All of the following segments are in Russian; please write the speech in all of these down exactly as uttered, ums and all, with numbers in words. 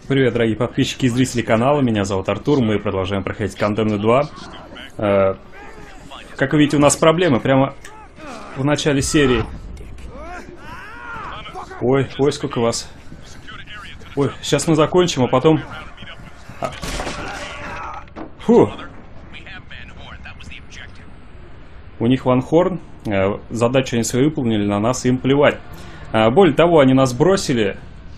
Привет, дорогие подписчики и зрители канала, меня зовут Артур, мы продолжаем проходить Condemned два. Э, как вы видите, у нас проблемы прямо в начале серии. Ой, ой, сколько вас. Ой, сейчас мы закончим, а потом... А. Фу! У них Ван Хорн, э, задачу они свою выполнили, на нас им плевать. Э, более того, они нас бросили.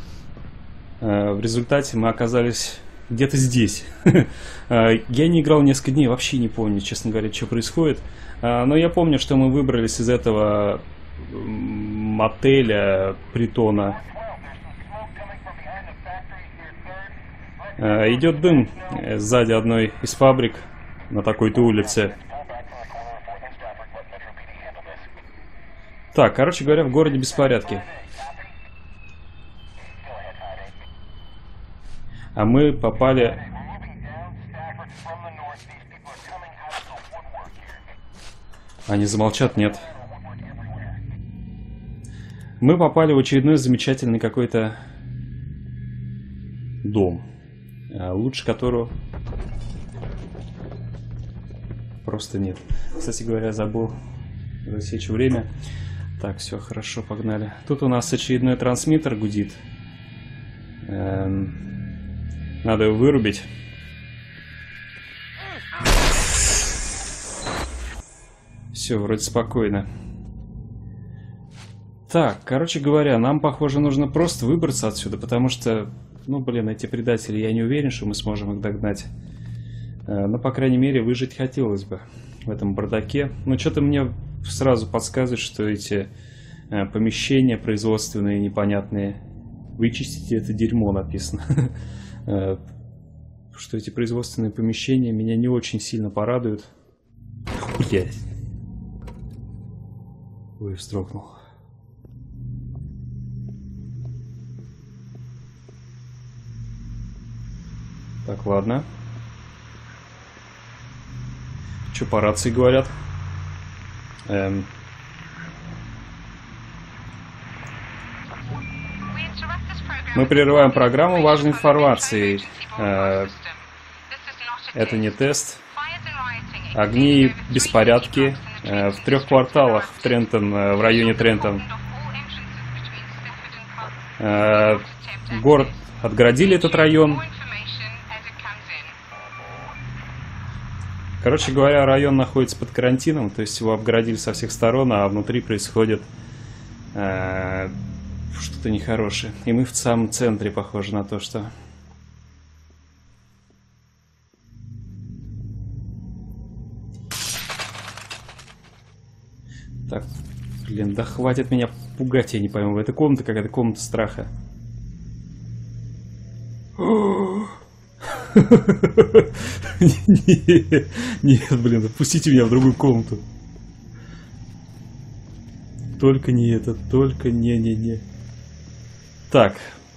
В результате мы оказались где-то здесь. Я не играл несколько дней, вообще не помню, честно говоря, что происходит. Но я помню, что мы выбрались из этого мотеля, притона. Идет дым сзади одной из фабрик на такой-то улице. Так, короче говоря, в городе беспорядки. А мы попали... Они замолчат? Нет. Мы попали в очередной замечательный какой-то дом. Лучше которого просто нет. Кстати говоря, забыл засечь время. Так, все, хорошо, погнали. Тут у нас очередной трансмиттер гудит. Эм... Надо его вырубить. Все, вроде спокойно. Так, короче говоря, нам, похоже, нужно просто выбраться отсюда, потому что, ну, блин, эти предатели, я не уверен, что мы сможем их догнать. Но, по крайней мере, выжить хотелось бы в этом бардаке. Но что-то мне сразу подсказывает, что эти помещения производственные, непонятные, вычистите это дерьмо, написано. Что эти производственные помещения меня не очень сильно порадуют. Блять. Ой, вздрогнул. Так, ладно. Что по рации говорят? Эм... Мы прерываем программу важной информации. Э, это не тест. Огни и беспорядки э, в трех кварталах в Трентон, э, в районе Трентон. Э, город отгородили этот район. Короче говоря, район находится под карантином, то есть его обгородили со всех сторон, а внутри происходит э, что-то нехорошее. И мы в самом центре, похоже на то, что... Так, блин, да хватит меня пугать, я не пойму. Это комната какая-то, комната страха. Нет, нет, блин, отпустите меня в другую комнату. Только не это, только не-не-не. Так.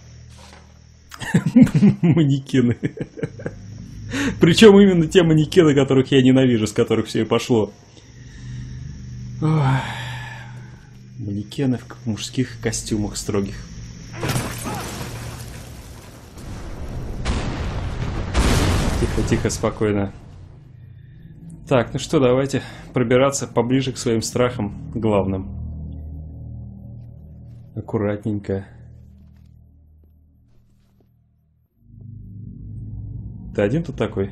Манекены. Причем именно те манекены, которых я ненавижу, с которых все и пошло. Ой. Манекены в мужских костюмах строгих. Тихо, тихо, спокойно. Так, ну что, давайте пробираться поближе к своим страхам главным. Аккуратненько. Ты один тут такой?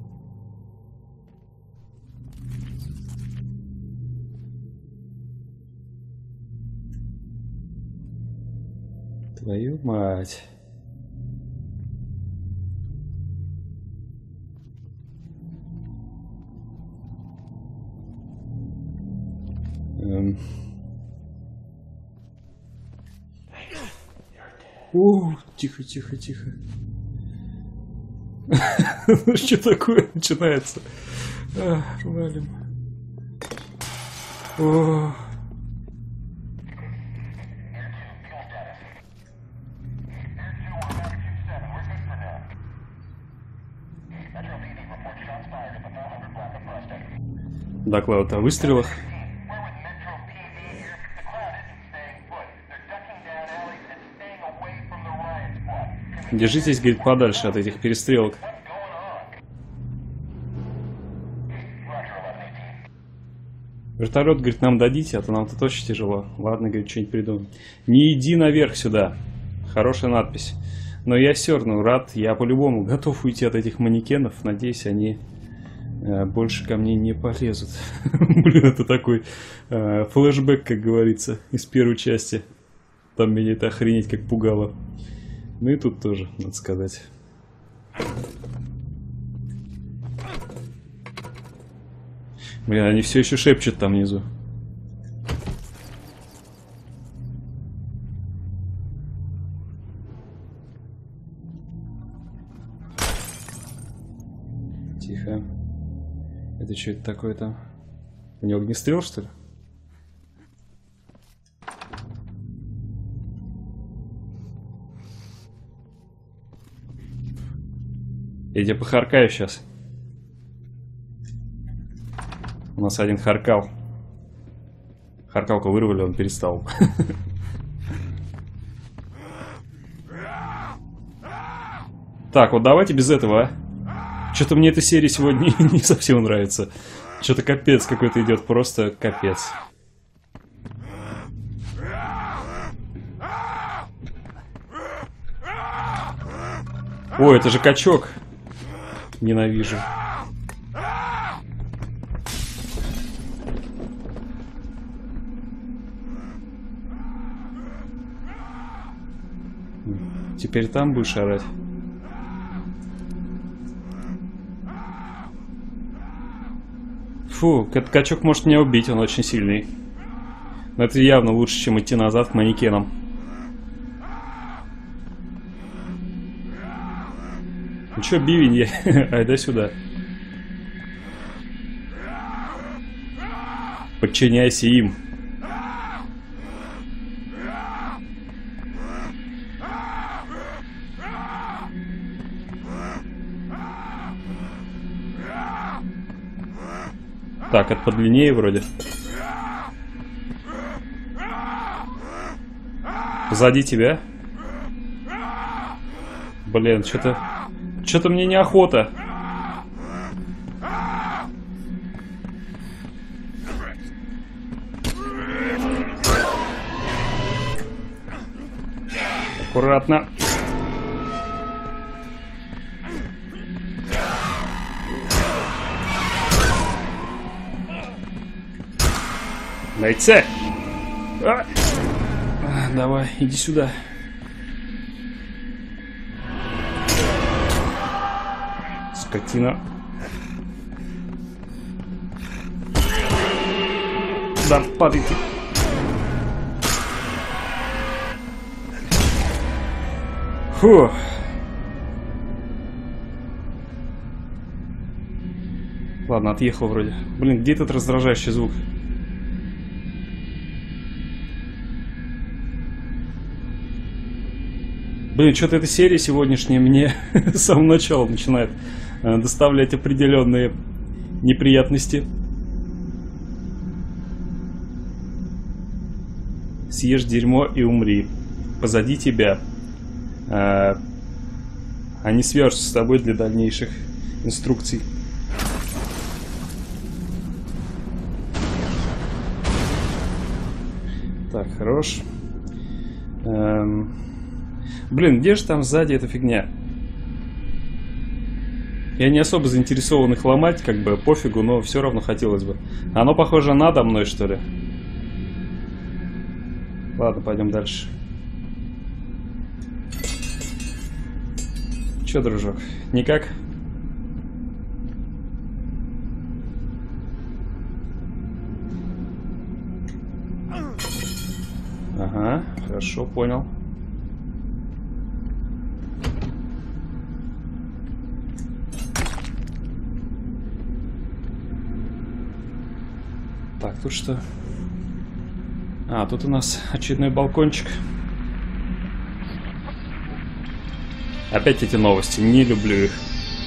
Твою мать. Эм. О, тихо, тихо, тихо. Ну что такое начинается? Валим. О. Доклад о выстрелах. Держитесь, говорит, подальше от этих перестрелок. Вертолет, говорит, нам дадите, а то нам тут очень тяжело. Ладно, говорит, что-нибудь придумаем. Не иди наверх сюда. Хорошая надпись. Но я все равно рад, я по-любому готов уйти от этих манекенов. Надеюсь, они э, больше ко мне не полезут. Блин, это такой э, флешбэк, как говорится, из первой части. Там меня это охренеть как пугало. Ну и тут тоже, надо сказать. Блин, они все еще шепчут там внизу. Тихо. Это что это такое там? У него огнестрел, что ли? Я тебя похаркаю сейчас. У нас один харкал. Харкалку вырвали, он перестал. Так, вот давайте без этого, а. Что-то мне эта серия сегодня не совсем нравится. Что-то капец какой-то идет, просто капец. Ой, это же качок. Ненавижу. Теперь там будешь орать. Фу, этот качок может меня убить, он очень сильный. Но это явно лучше, чем идти назад к манекенам. Ну чё, бивень, я... айда сюда. Подчиняйся им. Так, это подлиннее вроде. Позади тебя. Блин, что-то... Что-то мне неохота. Аккуратно. Найти. А! А, давай, иди сюда. Скотина. Да, падай ты. Фу. Ладно, отъехал вроде. Блин, где этот раздражающий звук? Блин, что-то эта серия сегодняшняя мне с самого начала начинает э, доставлять определенные неприятности. Съешь дерьмо и умри. Позади тебя. Э, они свяжутся с тобой для дальнейших инструкций. Так, хорош. Эм... Блин, где же там сзади эта фигня? Я не особо заинтересован их ломать, как бы пофигу, но все равно хотелось бы. Оно похоже надо мной, что ли? Ладно, пойдем дальше. Че, дружок, никак? Ага, хорошо, понял. Так, тут что? А, тут у нас очередной балкончик. Опять эти новости, не люблю их.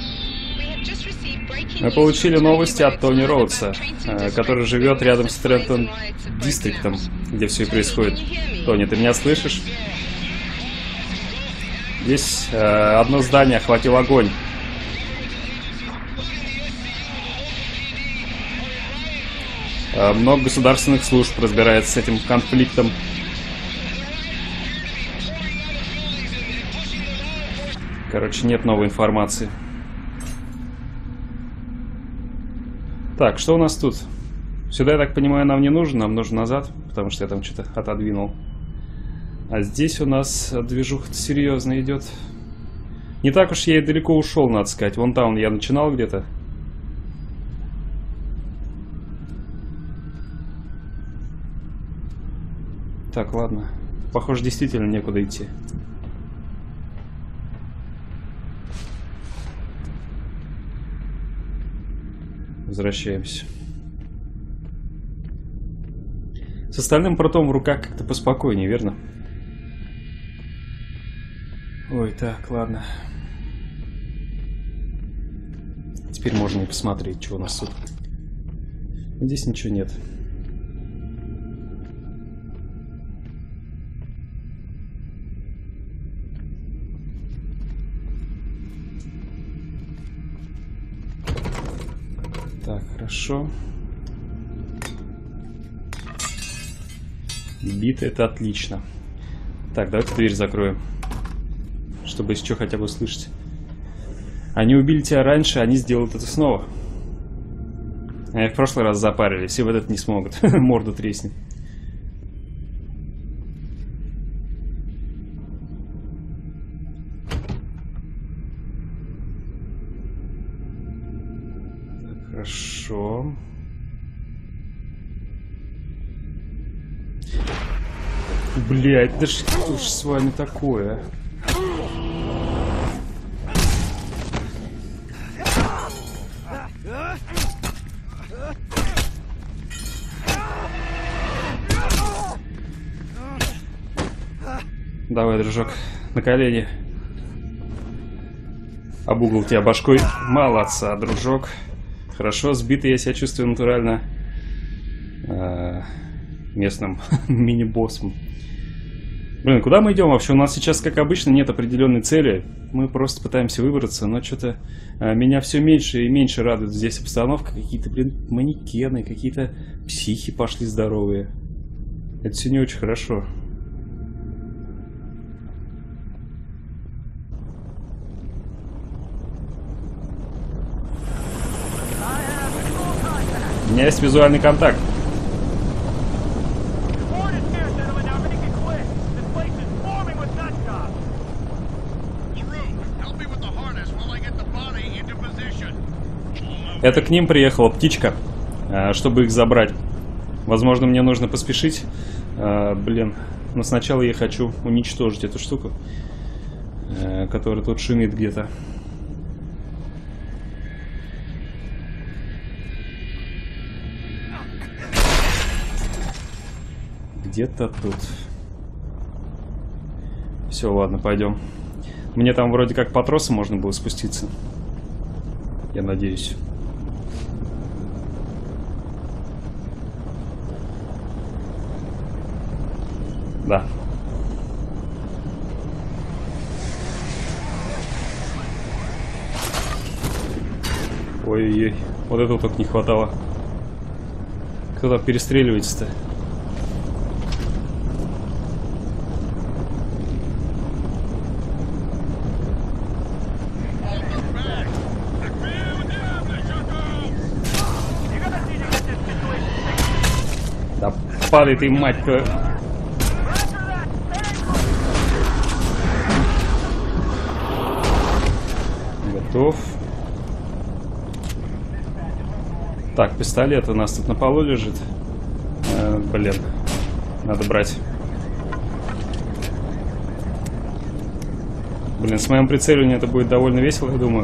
Мы получили новости от Тони Роудса, который живет рядом с Трентон Дистриктом, где все и происходит. Тони, ты меня слышишь? Здесь э, одно здание охватил огонь. Э, много государственных служб разбирается с этим конфликтом. Короче, нет новой информации. Так, что у нас тут? Сюда, я так понимаю, нам не нужно. Нам нужно назад, потому что я там что-то отодвинул. А здесь у нас движуха серьезно идет. Не так уж я и далеко ушел, надо сказать. Вон там я начинал где-то. Так, ладно. Похоже, действительно некуда идти. Возвращаемся. С остальным прутом в руках как-то поспокойнее, верно? Ой, так, ладно. Теперь можно и посмотреть, что у нас тут. Здесь ничего нет. Так, хорошо. Биты, это отлично. Так, давайте дверь закроем. Чтобы еще хотя бы услышать. Они убили тебя раньше, они сделают это снова. Они в прошлый раз запарились, и в этот не смогут. Морду треснет. Так, хорошо. Блять, да что ж с вами такое? Давай, дружок, на колени. Об угол тебя башкой. Молодца, дружок. Хорошо, сбитый я себя чувствую натурально э, местным мини-боссом. Блин, куда мы идем вообще? У нас сейчас, как обычно, нет определенной цели. Мы просто пытаемся выбраться, но что-то э, меня все меньше и меньше радует здесь обстановка. Какие-то, блин, манекены, какие-то психи пошли здоровые. Это все не очень хорошо. У меня есть визуальный контакт. Это к ним приехала птичка, чтобы их забрать. Возможно, мне нужно поспешить. Блин, но сначала я хочу уничтожить эту штуку, которая тут шумит где-то. Где-то тут. Все, ладно, пойдем. Мне там вроде как по тросу можно было спуститься. Я надеюсь. Да. Ой-ой-ой. Вот этого только не хватало. Кто там перестреливается-то? Да падай ты, мать твою. Готов. Так, пистолет у нас тут на полу лежит. Э, блин, надо брать. Блин, с моим прицеливанием это будет довольно весело, я думаю.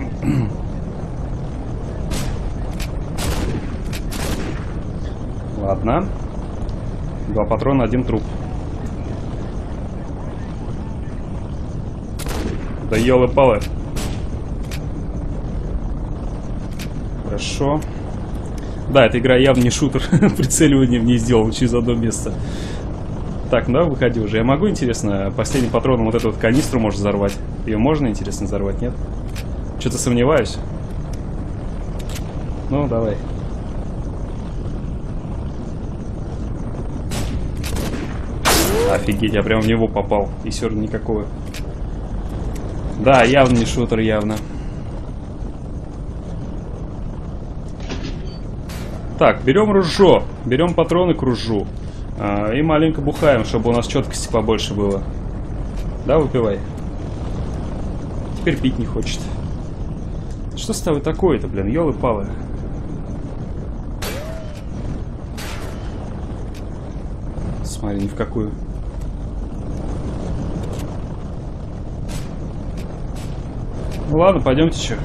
Ладно. Два патрона, один труп. Да ёлы-палы. Хорошо. Да, эта игра явно не шутер. Прицеливание в ней сделал через одно место. Так, ну да, выходи уже. Я могу, интересно, последним патроном вот эту вот канистру можно взорвать? Ее можно, интересно, взорвать, нет? Что-то сомневаюсь. Ну, давай. Офигеть, я прям в него попал. И все равно никакого. Да, явно не шутер, явно. Так, берем ружье. Берем патроны к ружью. А, и маленько бухаем, чтобы у нас четкости побольше было. Да, выпивай. Теперь пить не хочет. Что с тобой такое-то, блин? Ёлы-палы. Смотри, ни в какую. Ну ладно, пойдемте, че.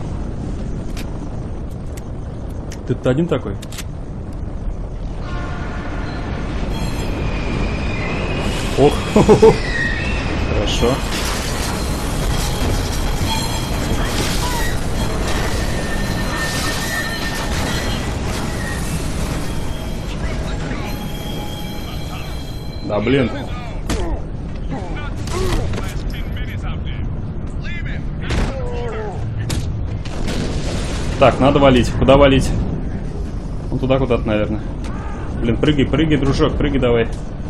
Ты тут один такой? Ох, хорошо. Да, блин. Так, надо валить. Куда валить? Ну, туда куда-то, наверное. Блин, прыгай, прыгай, дружок, прыгай давай.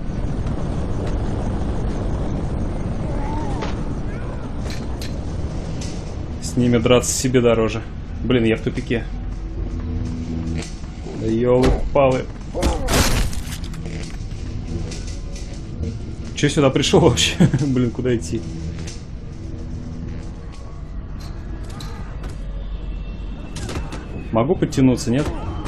С ними драться себе дороже. Блин, я в тупике. Да ёлы-палы. Че сюда пришел вообще? Блин, куда идти? Могу подтянуться, нет?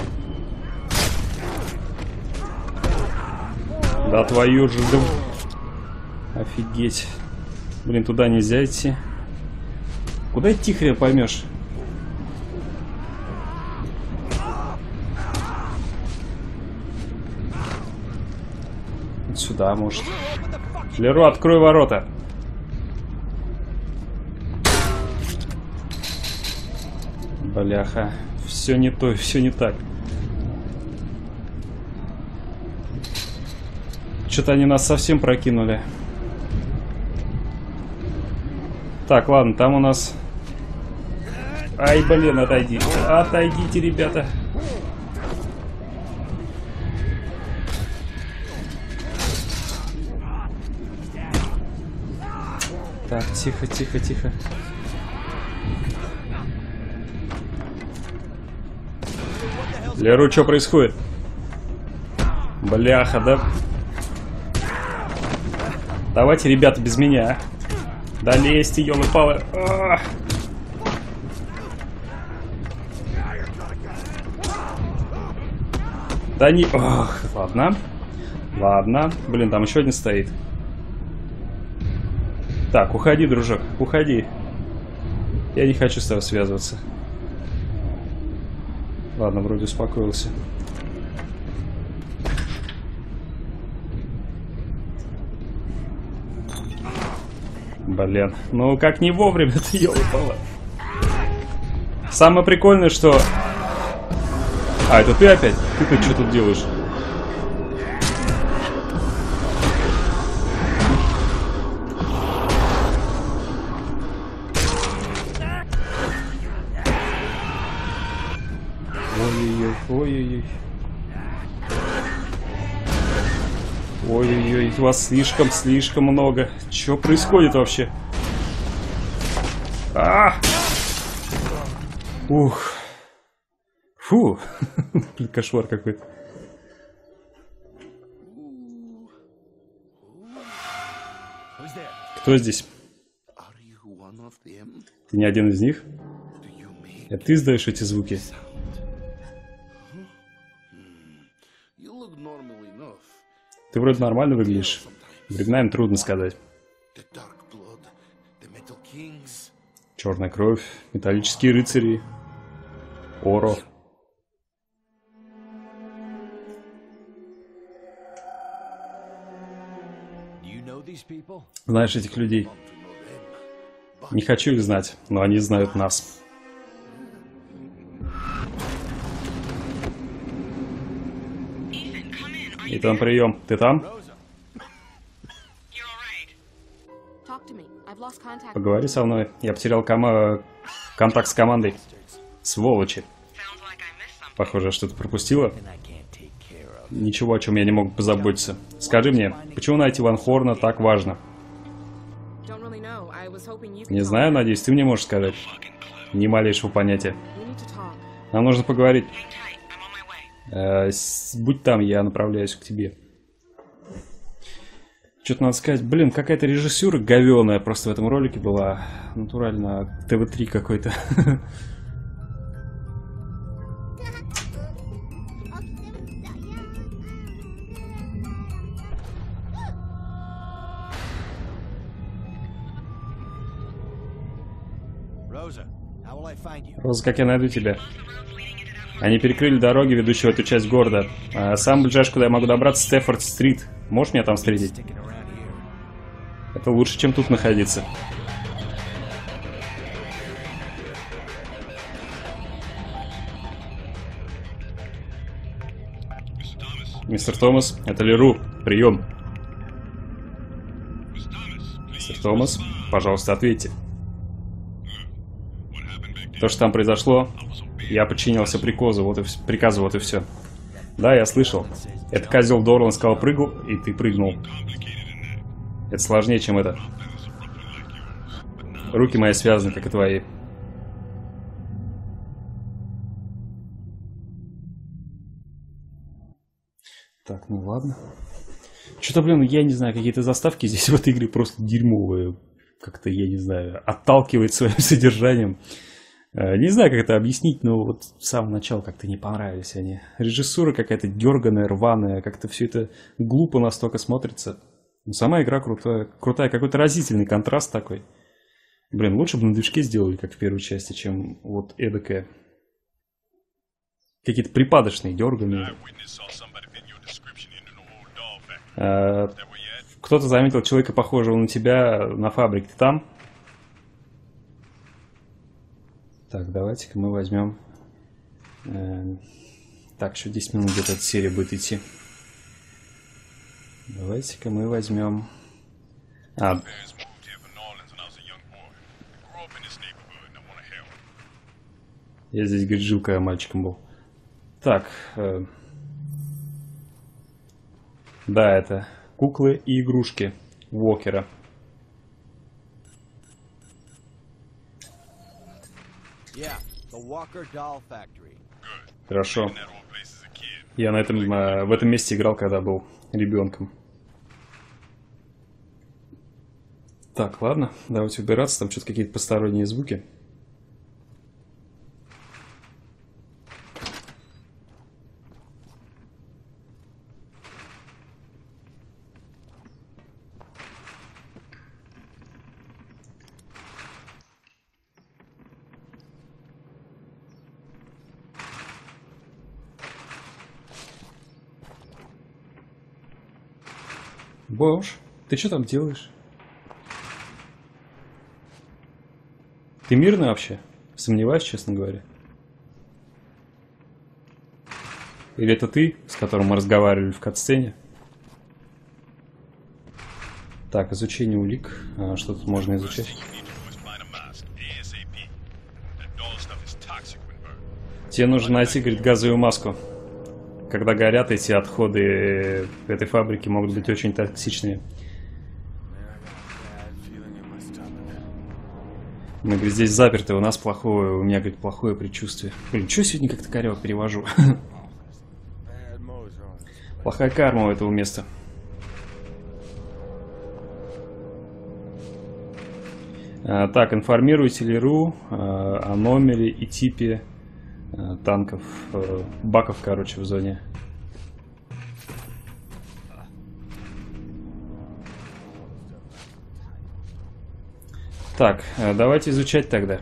Да твою же... Офигеть. Блин, туда нельзя идти. Куда идти, хрен поймешь? Вот сюда, может. Леру, открой ворота. Бляха. Все не то, все не так. Что-то они нас совсем прокинули. Так, ладно, там у нас... Ай, блин, отойди. Отойдите, ребята. Так, тихо, тихо, тихо. Леру, что происходит? Бляха, да? Давайте, ребята, без меня. Да лезьте, ёлы-палы. Да не... Ох, ладно. Ладно. Блин, там еще один стоит. Так, уходи, дружок, уходи. Я не хочу с тобой связываться. Ладно, вроде успокоился. Блин, ну как не вовремя-то, ёлы-палы. Самое прикольное, что... А, это ты опять? Ты-то что тут делаешь? Ой-ой-ой, ой-ой-ой. Ой-ой-ой, вас слишком-слишком много. Что происходит вообще? А! Ух. Фу. Блин, кошмар какой-то. Кто здесь? Ты не один из них? Это ты издаешь эти звуки? Ты вроде нормально выглядишь. Временами трудно сказать. Черная кровь, металлические рыцари, Оро. Знаешь этих людей? Не хочу их знать, но они знают нас. И там прием. Ты там? Поговори со мной. Я потерял кома... контакт с командой. Сволочи. Похоже, что-то пропустила. Ничего, о чем я не мог позаботиться. Скажи мне, почему найти Ван Хорна так важно? Не знаю, надеюсь, ты мне можешь сказать. Ни малейшего понятия. Нам нужно поговорить. Э, с... Будь там, я направляюсь к тебе. Что-то надо сказать. Блин, какая-то режиссура говёная просто в этом ролике была. Натурально тэ вэ три какой-то. Роза, как я найду тебя? Они перекрыли дороги, ведущие в эту часть города. А самый ближайший, куда я могу добраться, Стефорд-стрит. Можешь меня там встретить? Это лучше, чем тут находиться. Мистер Томас, это Леру. Прием. Мистер Томас, пожалуйста, ответьте. То, что там произошло, я подчинился приказу, вот и, приказу, вот и все. Да, я слышал. Это козел Дорлан сказал прыгал, и ты прыгнул. Это сложнее, чем это. Руки мои связаны, как и твои. Так, ну ладно. Что-то, блин, я не знаю, какие-то заставки здесь в этой игре просто дерьмовые. Как-то, я не знаю, отталкивает своим содержанием. Не знаю, как это объяснить, но вот с самого начала как-то не понравились они. Режиссура какая-то дерганая, рваная, как-то все это глупо настолько смотрится. Но сама игра крутая, крутая, какой-то разительный контраст такой. Блин, лучше бы на движке сделали, как в первой части, чем вот эдакое. Какие-то припадочные, дерганые. А, кто-то заметил человека, похожего на тебя, на фабрике. Ты там? Так, давайте-ка мы возьмем... Э, так, еще десять минут где-то эта серия будет идти. Давайте-ка мы возьмем... А. Я здесь, говорит, жил, когда мальчиком был. Так. Э, да, это куклы и игрушки Уокера. Хорошо. Я на этом, в этом месте играл, когда был ребенком. Так, ладно, давайте убираться, там что-то какие-то посторонние звуки. Бош, ты что там делаешь? Ты мирный вообще? Сомневаюсь, честно говоря. Или это ты, с которым мы разговаривали в катсцене? Так, изучение улик. А, что тут можно изучать? Тебе нужно найти, говорит, газовую маску. Когда горят, эти отходы этой фабрики могут быть очень токсичными. Мы, говорит, здесь заперты, у нас плохое, у меня, говорит, плохое предчувствие. Блин, что сегодня как-то коряво перевожу? Плохая карма у этого места. А, так, информируйте Леру а, о номере и типе а, танков, а, баков, короче, в зоне. Так, давайте изучать тогда.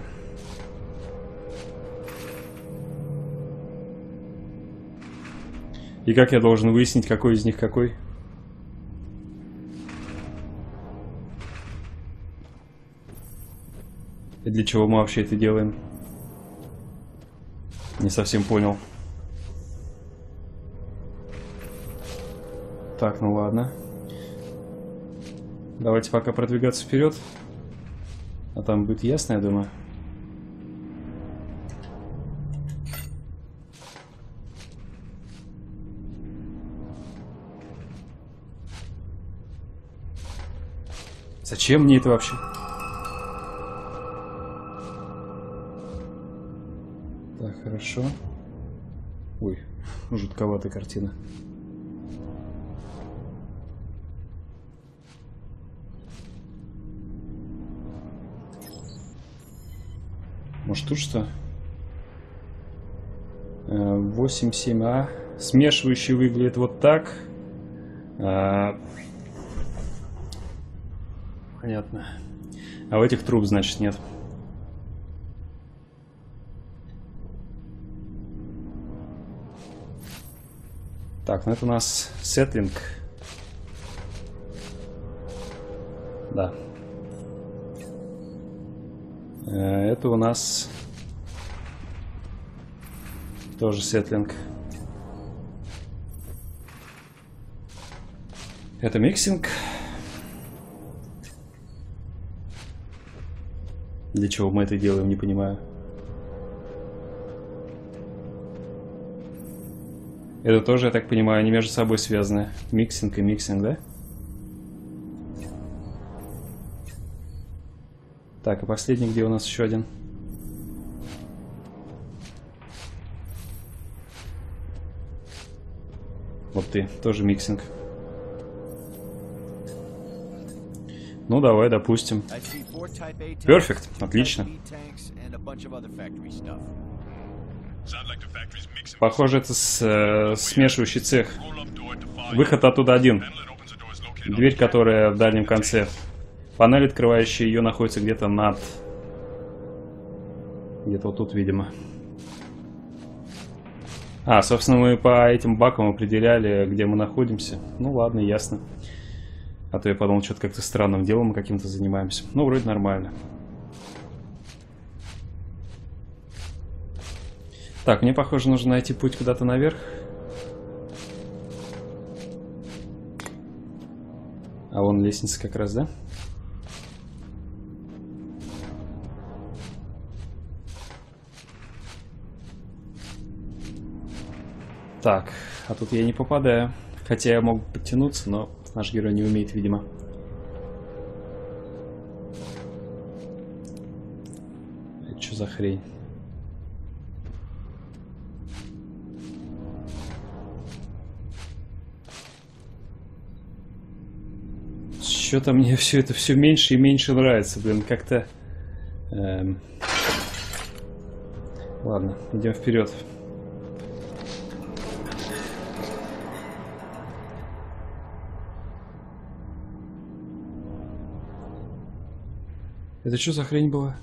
И как я должен выяснить, какой из них какой? И для чего мы вообще это делаем? Не совсем понял. Так, ну ладно. Давайте пока продвигаться вперед. А там будет ясно, я думаю. Зачем мне это вообще? Так, хорошо. Ой, жутковатая картина. Может тут что? восемь семь А. Смешивающий выглядит вот так. А... Понятно. А в этих труб, значит, нет. Так, ну это у нас сеттлинг. Да. Это у нас тоже сеттлинг. Это миксинг. Для чего мы это делаем, не понимаю. Это тоже, я так понимаю, они между собой связаны. Миксинг и миксинг, да? Так, и последний, где у нас еще один? Вот ты, тоже миксинг. Ну, давай, допустим. Перфект, отлично. Похоже, это с, э, смешивающий цех. Выход оттуда один. Дверь, которая в дальнем конце. Панель, открывающая ее, находится где-то над... Где-то вот тут, видимо. А, собственно, мы по этим бакам определяли, где мы находимся. Ну ладно, ясно. А то я подумал, что-то как-то странным делом мы каким-то занимаемся. Ну, вроде нормально. Так, мне, похоже, нужно найти путь куда-то наверх. А вон лестница как раз, да? Так, а тут я не попадаю. Хотя я мог бы подтянуться, но наш герой не умеет, видимо. Это что за хрень? Что-то мне все это все меньше и меньше нравится, блин, как-то... Эм... Ладно, идем вперед. Это что за хрень была?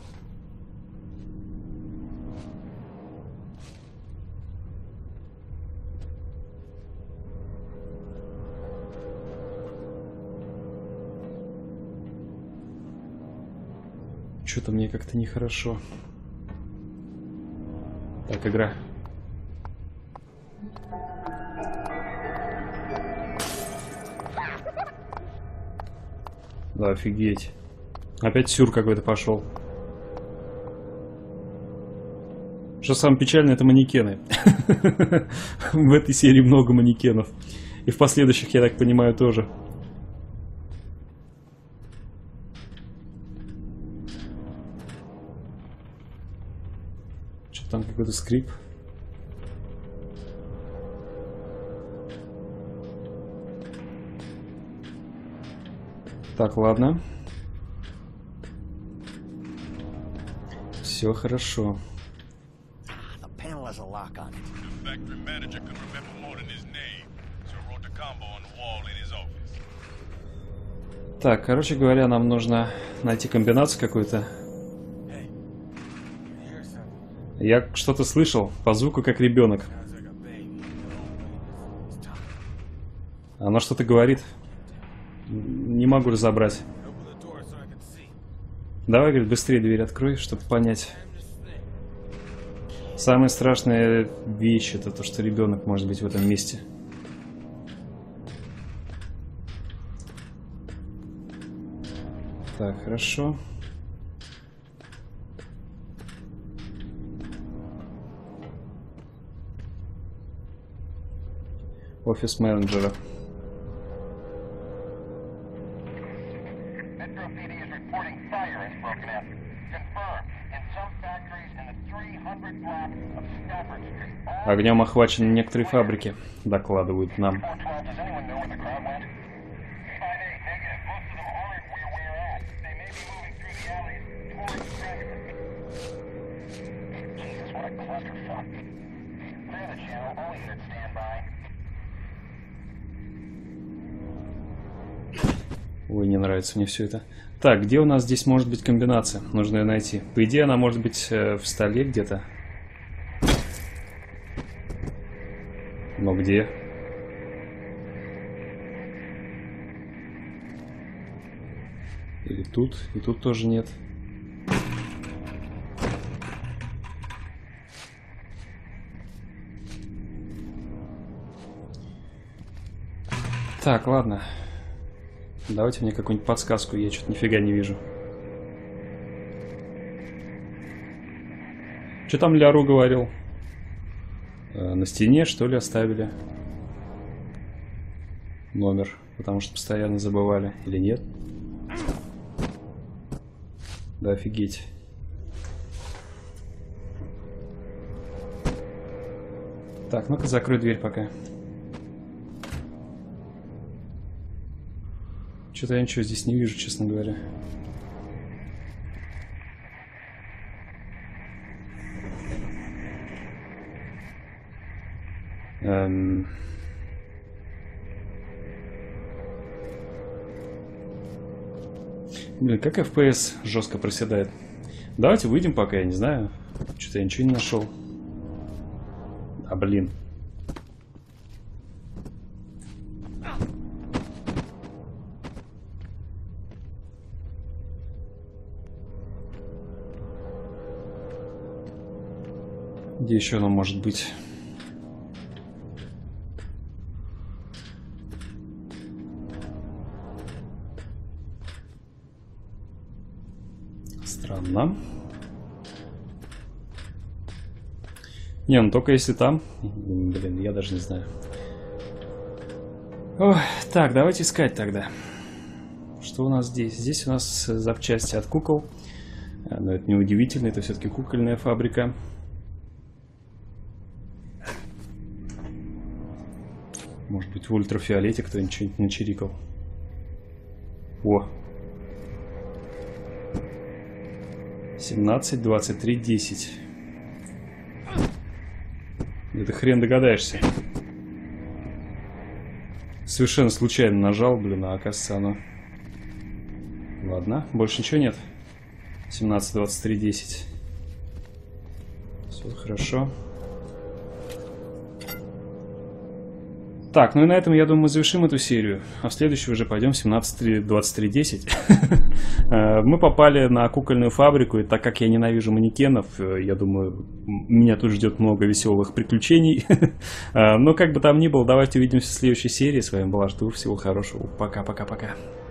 Что-то мне как-то нехорошо. Так, игра. Да, офигеть. Опять сюр какой-то пошел. Что самое печальное, это манекены. В этой серии много манекенов. И в последующих, я так понимаю, тоже. Что там какой-то скрип? Так, ладно. Все хорошо. Так, короче говоря, нам нужно найти комбинацию какую-то. Я что-то слышал по звуку, как ребенок. Оно что-то говорит. Не могу разобрать. Давай, говорит, быстрее дверь открой, чтобы понять. Самая страшная вещь — это то, что ребенок может быть в этом месте. Так, хорошо. Офис менеджера. Огнем охвачены некоторые фабрики, докладывают нам. Ой, не нравится мне все это. Так, где у нас здесь может быть комбинация? Нужно ее найти. По идее, она может быть э, в столе где-то. Но где? Или тут? И тут тоже нет. Так, ладно. Давайте мне какую-нибудь подсказку, я что-то нифига не вижу. Что там Ляру говорил? Э, на стене, что ли, оставили номер, потому что постоянно забывали, или нет? Да офигеть. Так, ну-ка закрой дверь пока. Что-то я ничего здесь не вижу, честно говоря. Эм... Блин, как эф пи эс жестко проседает. Давайте выйдем пока, я не знаю. Что-то я ничего не нашел. А, блин. Где еще оно может быть? Странно. Не, ну только если там. Блин, я даже не знаю. Ой, так, давайте искать тогда. Что у нас здесь? Здесь у нас запчасти от кукол. Но это не удивительно, это все-таки кукольная фабрика. Может быть, в ультрафиолете кто-нибудь что-нибудь начирикал. О! семнадцать, двадцать три, десять. Это хрен догадаешься. Совершенно случайно нажал, блин, а оказывается оно... Ладно, больше ничего нет. семнадцать, двадцать три, десять. Все хорошо. Так, ну и на этом, я думаю, мы завершим эту серию. А в следующую уже пойдем семнадцать, двадцать три, десять. Мы попали на кукольную фабрику, и так как я ненавижу манекенов, я думаю, меня тут ждет много веселых приключений. Но как бы там ни было, давайте увидимся в следующей серии. С вами был Артур, всего хорошего. Пока-пока-пока.